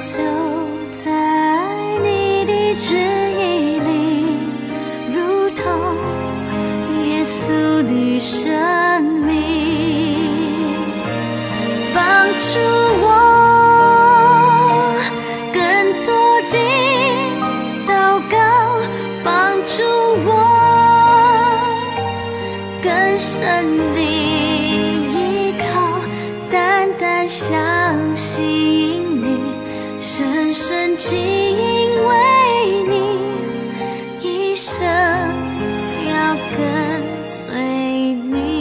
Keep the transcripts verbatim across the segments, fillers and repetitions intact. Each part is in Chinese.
走在你的旨意里，如同耶稣的生命，帮助我更多的祷告，帮助我更深的依靠，单单相信你，深深敬畏你，一生要跟随你。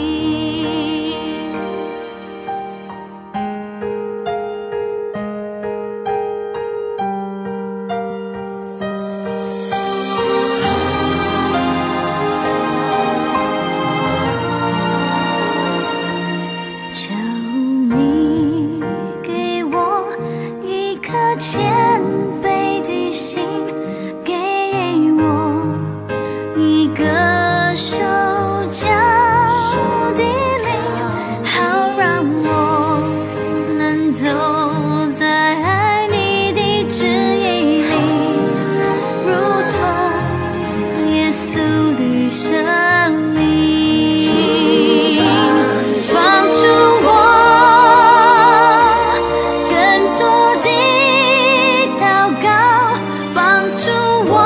求你给我一颗谦卑的心，给我一个受教的灵，好让我能走在你的旨意里，如同耶稣的生命。帮助我更多的祷告，帮助我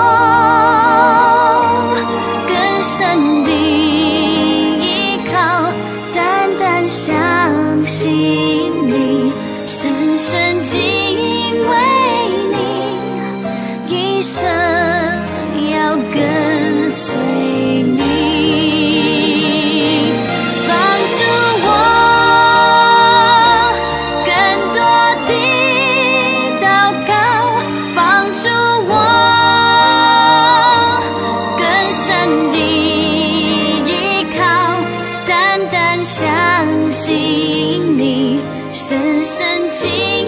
更深的依靠，单单相信你，深深敬畏你，一生要跟随你。帮助我更多的祷告，帮助我更深的依靠，单单相信你，深深敬